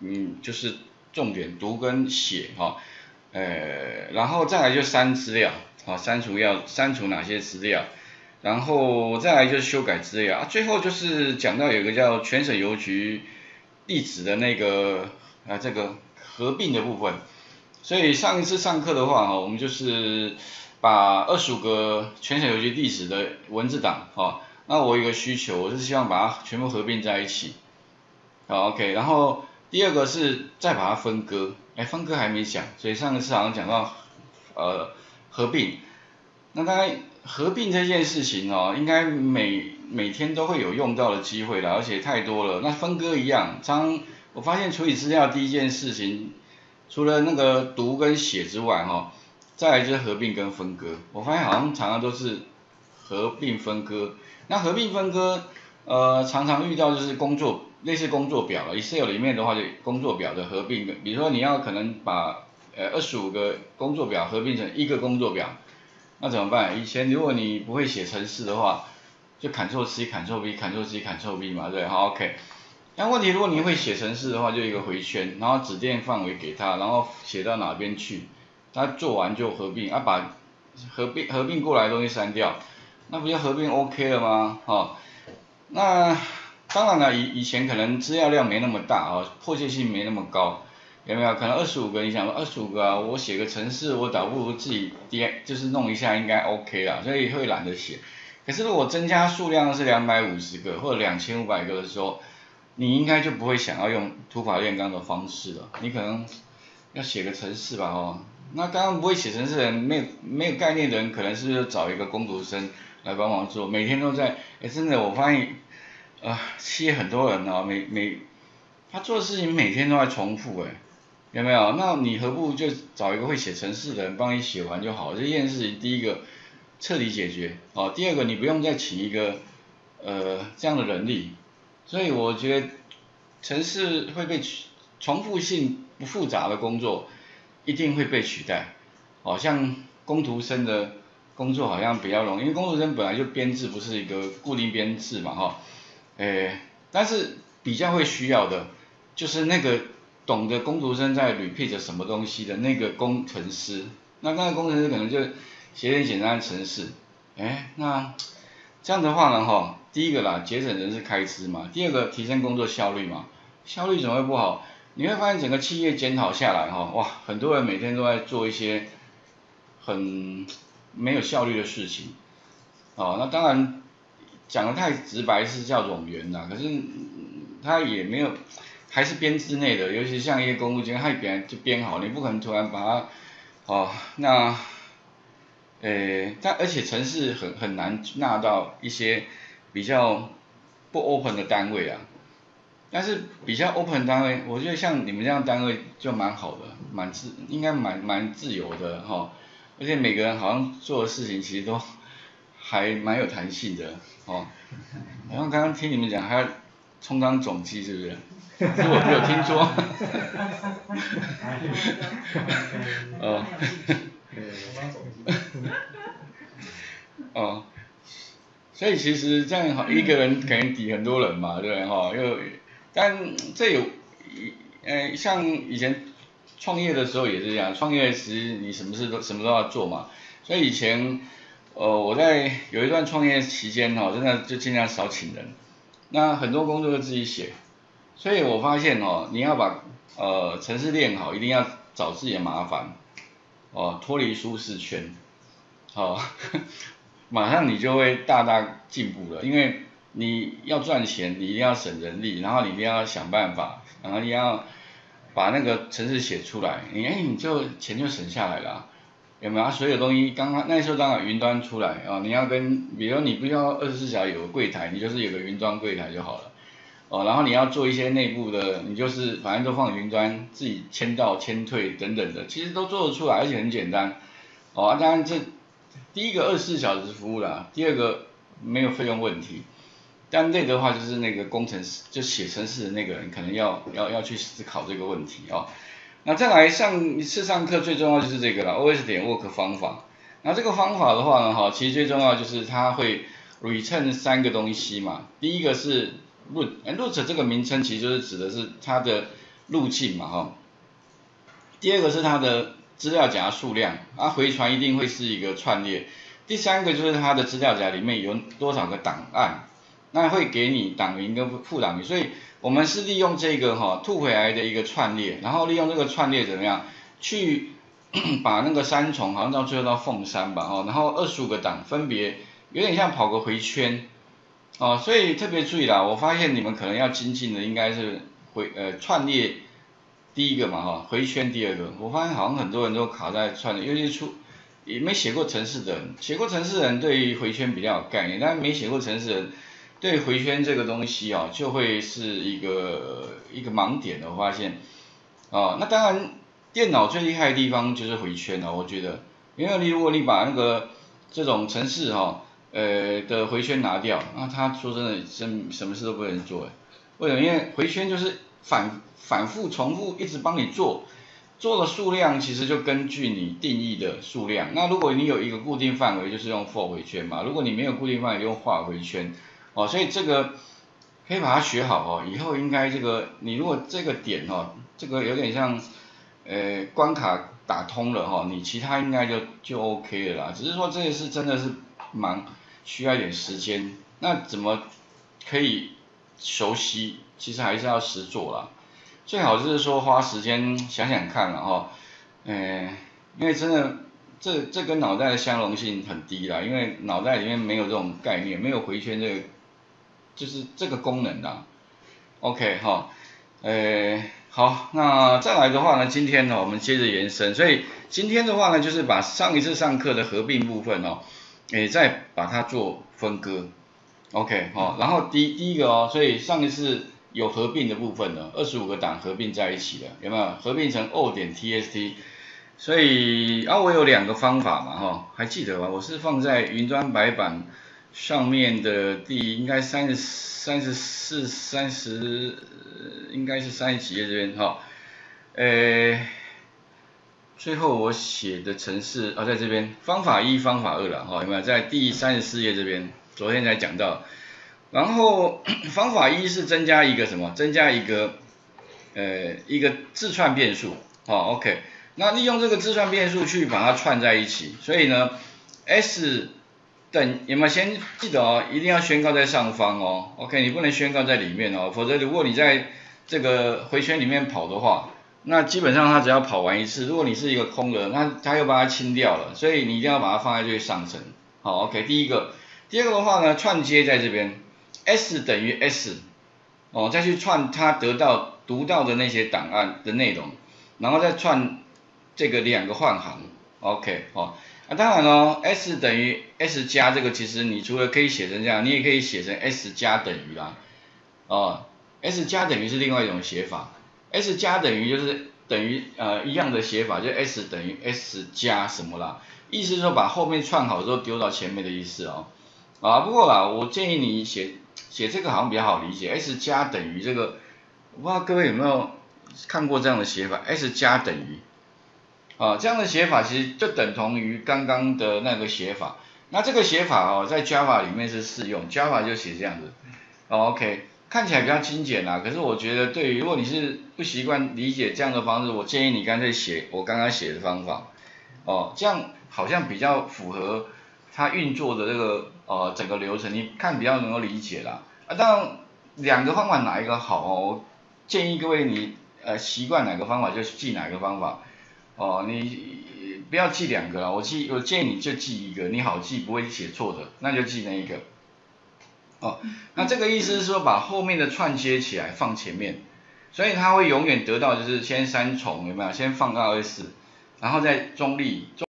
就是重点读跟写哈，然后再来就删资料，好，删除哪些资料，然后再来就是修改资料啊，最后就是讲到有一个叫全省邮局地址的那个这个合并的部分。所以上一次上课的话，我们就是把25个全省邮局地址的文字档，那我有一个需求，我是希望把它全部合并在一起，好 ，OK。然后第二个是再把它分割，分割还没讲，所以上一次好像讲到合并，那当然合并这件事情应该每天都会有用到的机会啦，而且太多了。那分割一样，我发现处理资料第一件事情，除了那个读跟写之外，再来就是合并跟分割。我发现好像常常都是合并分割。那合并分割，常常遇到就是类似工作表了 ，Excel 里面的话就工作表的合并，比如说你要可能把25个工作表合并成一个工作表，那怎么办？以前如果你不会写程式的话，就 Ctrl+C、Ctrl+V、Ctrl+C、Ctrl+V 嘛，对，好 OK。但问题如果你会写程式的话，就一个回圈，然后指定范围给他，然后写到哪边去，他做完就合并，把合并过来的东西删掉，那不就合并 OK 了吗？那当然了，以前可能资料量没那么大迫切性没那么高，有没有？可能25个，你想说25个啊，我写个程式，我倒不如自己就是弄一下应该 OK 啦，所以会懒得写。可是如果增加数量是250个或者2500个的时候，你应该就不会想要用土法炼钢的方式了，你可能要写个程式吧那刚刚不会写程式的人，没有概念的人，可能是找一个工读生来帮忙做，每天都在，真的我发现，企业很多人他做的事情每天都在重复有没有？那你何不就找一个会写程式的人帮你写完就好了？这件事情第一个彻底解决第二个你不用再请一个这样的人力。所以我觉得程式会被重复性不复杂的工作一定会被取代，像工读生的工作好像比较容易，因为工读生本来就编制不是一个固定编制嘛但是比较会需要的就是那个懂得工读生在 repeat 什么东西的那个工程师，那个工程师可能就写点简单的程式，那这样的话呢第一个啦，节省人事开支嘛，第二个提升工作效率嘛，效率怎么会不好？你会发现整个企业检讨下来哇，很多人每天都在做一些很没有效率的事情那当然讲的太直白是叫冗员啦，可是他也没有，还是编制内的，尤其像一些公务员，他本来就编好，你不可能突然把它那但而且程式很难纳到一些比较不 open 的单位啊，但是比较 open 单位，我觉得像你们这样单位就蛮好的，应该蛮自由的而且每个人好像做的事情其实都还蛮有弹性的好像刚刚听你们讲还要充当总机是不是？是我有听说所以其实这样一个人可能抵很多人嘛，对不对但这像以前创业的时候也是这样，创业其实你什么都要做嘛，所以以前我在有一段创业期间真的就尽量少请人，那很多工作都自己写，所以我发现你要把程式练好，一定要找自己的麻烦脱离舒适圈马上你就会大大进步了，因为你要赚钱，你一定要省人力，然后你一定要想办法，然后你要把那个程式写出来，你就钱就省下来了，有没有？所有东西刚刚那时候当然云端出来你要比如你不要24小时有个柜台，你就是有个云端柜台就好了然后你要做一些内部的，你就是反正都放云端，自己签到、签退等等的，其实都做得出来，而且很简单当然第一个24小时服务啦，第二个没有费用问题，但累的话就是那个工程师，就写程式的那个人可能要去思考这个问题那再来上一次上课最重要就是这个啦 ，OS 点 work 方法。那这个方法的话呢其实最重要就是它会 return 3个东西嘛，第一个是 root，root 这个名称其实就是指的是它的路径嘛哈。第二个是它的资料夹数量，回传一定会是一个串列。第三个就是它的资料夹里面有多少个档案，那会给你档名跟副档名，所以我们是利用这个吐回来的一个串列，然后利用这个串列怎么样去把那个三重好像到最后到凤山吧然后25个档分别有点像跑个回圈所以特别注意啦，我发现你们可能要精进的应该是串列第一个嘛回圈第二个，我发现好像很多人都卡在串列，尤其是也没写过程式的人，写过程式的人对于回圈比较有概念，但没写过程式的人对回圈这个东西就会是一个盲点的，我发现那当然电脑最厉害的地方就是回圈我觉得，因为如果你把那个这种程式的回圈拿掉，那他说真的什么事都不能做为什么？因为回圈就是反复重复一直帮你做的数量其实就根据你定义的数量，那如果你有一个固定范围就是用 for 回圈嘛，如果你没有固定范围用画回圈所以这个可以把它学好以后应该你如果这个点这个有点像关卡打通了你其他应该就 OK 了啦，只是说这个是真的是蛮需要一点时间，那怎么可以熟悉，其实还是要实做啦，最好就是说花时间想想看了因为真的这跟脑袋的相容性很低啦，因为脑袋里面没有这种概念，没有回圈这个就是这个功能啦 OK 好，那再来的话呢，今天呢我们接着延伸，所以今天的话呢就是把上一次上课的合并部分再把它做分割 OK 然后第一个所以上一次有合并的部分呢，25个档合并在一起的，有没有合并成 o.txt， 所以我有2个方法嘛还记得吧？我是放在云端白板上面的应该34应该是30几页这边最后我写的程式在这边方法1方法2啦有没有在第34页这边，昨天才讲到。然后方法1是增加一个什么？增加一个字串变数OK， 那利用这个字串变数去把它串在一起，所以呢 s 有没有先记得一定要宣告在上方OK， 你不能宣告在里面否则如果你在这个回圈里面跑的话，那基本上它只要跑完一次，如果你是一个空的，那它又把它清掉了，所以你一定要把它放在最上层OK， 第二个的话呢，串接在这边 s 等于 s 再去串它读到的那些档案的内容，然后再串这个2个换行 OK 当然s 等于 s 加这个其实你除了可以写成这样，你也可以写成 s 加等于啦s 加等于是另外一种写法， s 加等于就是等于一样的写法，就 s 等于 s 加什么啦，意思是说把后面串好之后丢到前面的意思不过啦，我建议你写这个好像比较好理解 ，s 加等于这个，我不知道各位有没有看过这样的写法 ，s 加等于这样的写法其实就等同于刚刚的那个写法，那这个写法在 Java 里面是适用 ，Java 就写这样子OK， 看起来比较精简啦，可是我觉得对于如果你是不习惯理解这样的方式，我建议你干脆写我刚刚写的方法这样好像比较符合它运作的这个整个流程，你看比较能够理解啦当然2个方法哪一个好我建议各位你习惯哪个方法就记哪个方法你不要记2个啦，我建议你就记一个，你好记不会写错的，那就记那一个那这个意思是说把后面的串接起来放前面，所以它会永远得到就是先3重有没有？先放到24，然后再中立